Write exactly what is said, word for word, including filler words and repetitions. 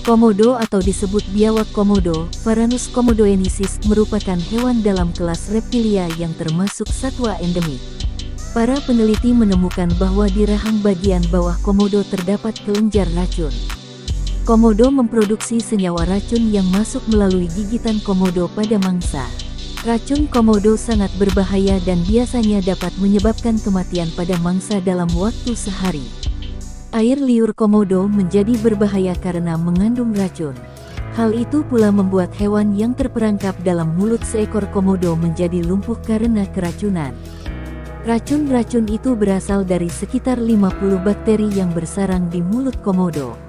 Komodo atau disebut biawak komodo, Varanus komodoensis, merupakan hewan dalam kelas reptilia yang termasuk satwa endemik. Para peneliti menemukan bahwa di rahang bagian bawah komodo terdapat kelenjar racun. Komodo memproduksi senyawa racun yang masuk melalui gigitan komodo pada mangsa. Racun komodo sangat berbahaya dan biasanya dapat menyebabkan kematian pada mangsa dalam waktu sehari. Air liur komodo menjadi berbahaya karena mengandung racun. Hal itu pula membuat hewan yang terperangkap dalam mulut seekor komodo menjadi lumpuh karena keracunan. Racun-racun itu berasal dari sekitar lima puluh bakteri yang bersarang di mulut komodo.